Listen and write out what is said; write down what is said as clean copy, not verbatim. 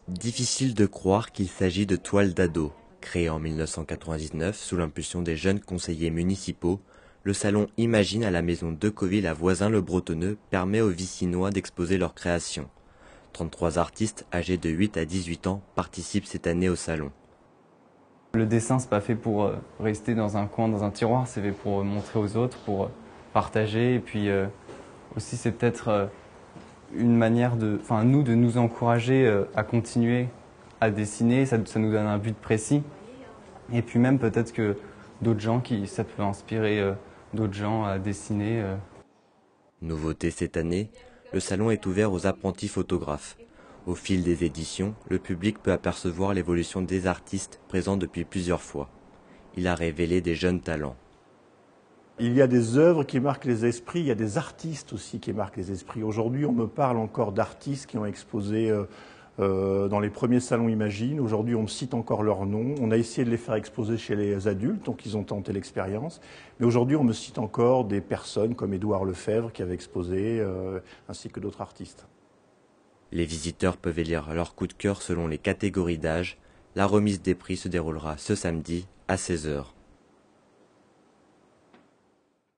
Difficile de croire qu'il s'agit de toiles d'ado. Créé en 1999 sous l'impulsion des jeunes conseillers municipaux, le salon Imagine à la maison Decoville à Voisins-le-Bretonneux permet aux Vicinois d'exposer leurs créations. 33 artistes âgés de 8 à 18 ans participent cette année au salon. Le dessin, c'est pas fait pour rester dans un coin, dans un tiroir, c'est fait pour montrer aux autres, pour partager. Et puis aussi, c'est peut-être une manière de nous encourager à continuer à dessiner. Ça nous donne un but précis. Et puis même peut-être que d'autres gens, ça peut inspirer d'autres gens à dessiner. Nouveauté cette année, le salon est ouvert aux apprentis photographes. Au fil des éditions, le public peut apercevoir l'évolution des artistes présents depuis plusieurs fois. Il a révélé des jeunes talents. Il y a des œuvres qui marquent les esprits, il y a des artistes aussi qui marquent les esprits. Aujourd'hui, on me parle encore d'artistes qui ont exposé dans les premiers salons Imagine. Aujourd'hui, on me cite encore leurs noms. On a essayé de les faire exposer chez les adultes, donc ils ont tenté l'expérience. Mais aujourd'hui, on me cite encore des personnes comme Édouard Lefebvre qui avait exposé, ainsi que d'autres artistes. Les visiteurs peuvent élire leur coup de cœur selon les catégories d'âge. La remise des prix se déroulera ce samedi à 16 h.